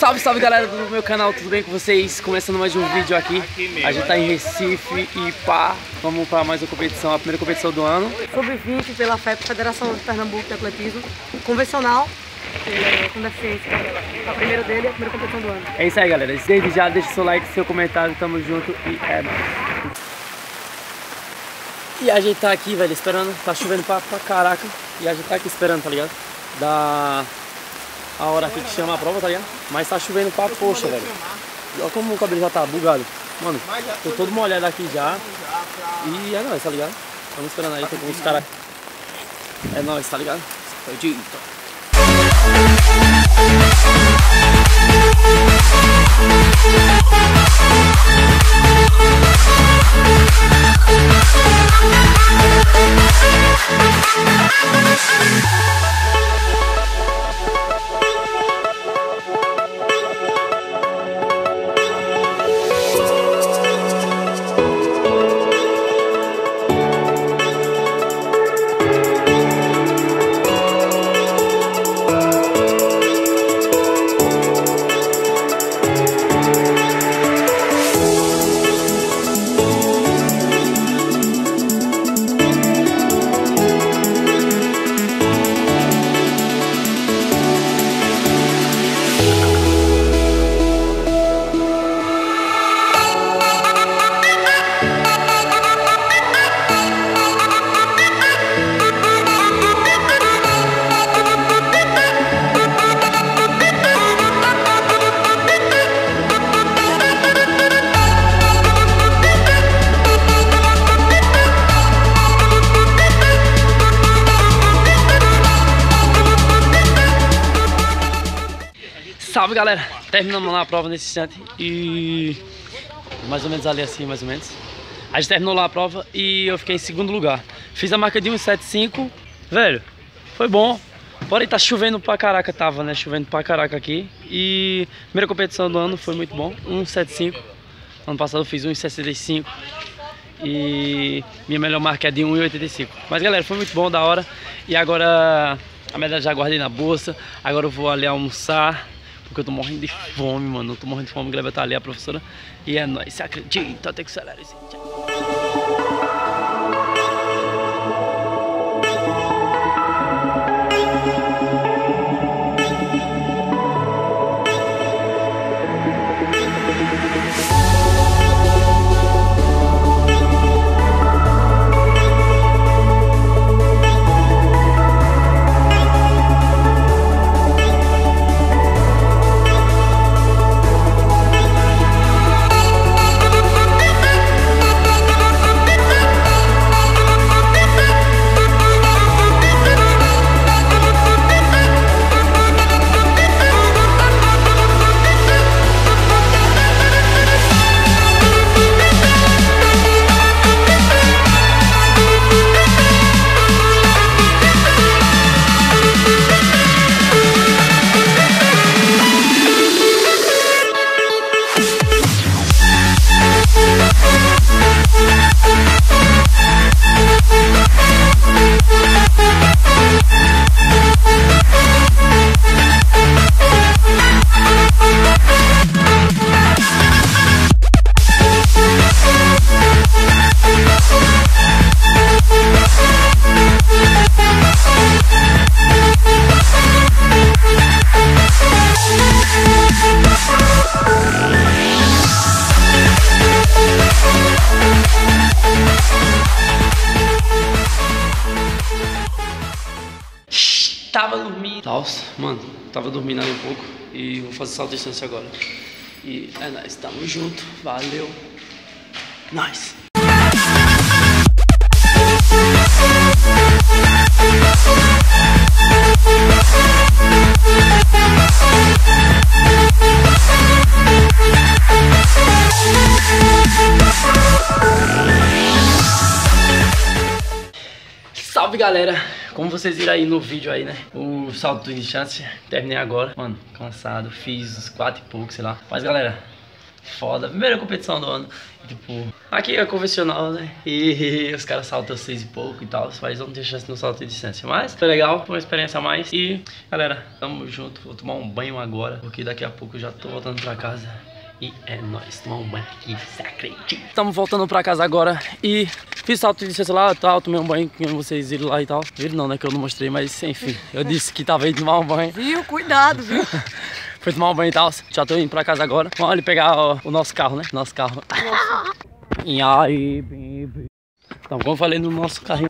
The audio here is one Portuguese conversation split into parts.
Salve, salve galera do meu canal, tudo bem com vocês? Começando mais um vídeo aqui. A gente tá em Recife e pá, vamos para mais uma competição, a primeira competição do ano. Sub-20 pela FEP, Federação de Pernambuco de Atletismo, convencional, com deficiência. A primeira dele, a primeira competição do ano. É isso aí galera, desde já deixa seu like, seu comentário, tamo junto e é nóis. E a gente tá aqui, velho, esperando, tá chovendo pra caraca. E a gente tá aqui esperando, tá ligado? Da a hora aqui que chama a prova, tá ligado? Mas tá chovendo pra poxa, velho. Olha como o cabelo já tá bugado. Mano, tô todo molhado aqui já. E é nóis, tá ligado? Estamos esperando aí, tem com os caras. É nóis, tá ligado? Salve galera, terminamos lá a prova nesse instante e mais ou menos ali assim, mais ou menos. A gente terminou lá a prova e eu fiquei em segundo lugar. Fiz a marca de 1,75, velho, foi bom. Porém tá chovendo pra caraca, tava né, chovendo pra caraca aqui. E primeira competição do ano foi muito bom, 1,75. Ano passado eu fiz 1,65 e minha melhor marca é de 1,85. Mas galera, foi muito bom, da hora. E agora a medalha já guardei na bolsa, agora eu vou ali almoçar. Porque eu tô morrendo de fome, mano. Eu tô morrendo de fome. Gleba tá ali, a professora. E é nóis. Você acredita? Tem que acelerar esse vídeo. Tava dormindo. Nossa, mano, tava dormindo ali um pouco. E vou fazer salto de distância agora. E é nóis, tamo junto. Valeu. Nice. Salve galera, como vocês viram aí no vídeo aí, né? O salto de distância, terminei agora. Mano, cansado, fiz uns 4 e pouco, sei lá. Mas galera, foda. Primeira competição do ano. Tipo, aqui é convencional, né? E os caras saltam 6 e pouco e tal. Mas eu não tenho chance no salto de distância. Mas foi legal, foi uma experiência a mais. E, galera, tamo junto. Vou tomar um banho agora, porque daqui a pouco eu já tô voltando pra casa. E é nóis, tomar um banho aqui, se acredita. Estamos voltando pra casa agora e fiz salto de distância lá e tal, tomei um banho com vocês viram lá e tal. Viram não, né, que eu não mostrei, mas enfim, eu disse que tava indo tomar um banho. Viu? Cuidado, viu? Fui tomar um banho e tal, já tô indo pra casa agora. Vamos ali pegar o nosso carro, né, nosso carro. E aí, baby. Então, como eu falei no nosso carrinho.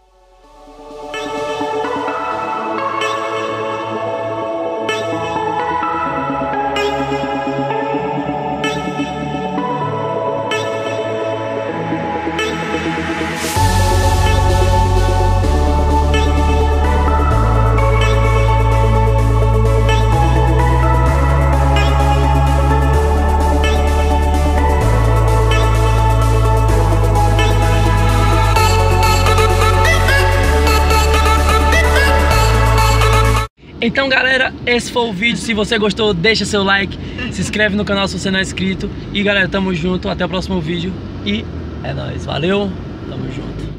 Então galera, esse foi o vídeo. Se você gostou, deixa seu like, se inscreve no canal se você não é inscrito. E galera, tamo junto, até o próximo vídeo. E é nóis, valeu, tamo junto.